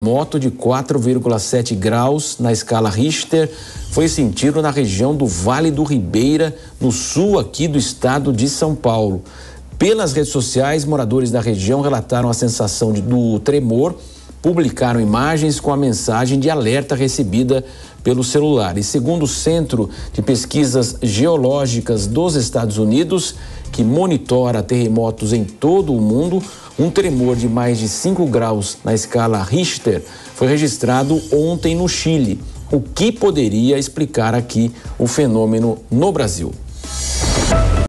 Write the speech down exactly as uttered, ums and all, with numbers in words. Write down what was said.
terremoto de quatro vírgula sete graus na escala Richter foi sentido na região do Vale do Ribeira, no sul aqui do estado de São Paulo. Pelas redes sociais, moradores da região relataram a sensação de, do tremor, publicaram imagens com a mensagem de alerta recebida pelo celular. E segundo o Centro de Pesquisas Geológicas dos Estados Unidos, que monitora terremotos em todo o mundo, um tremor de mais de cinco graus na escala Richter foi registrado ontem no Chile, o que poderia explicar aqui o fenômeno no Brasil.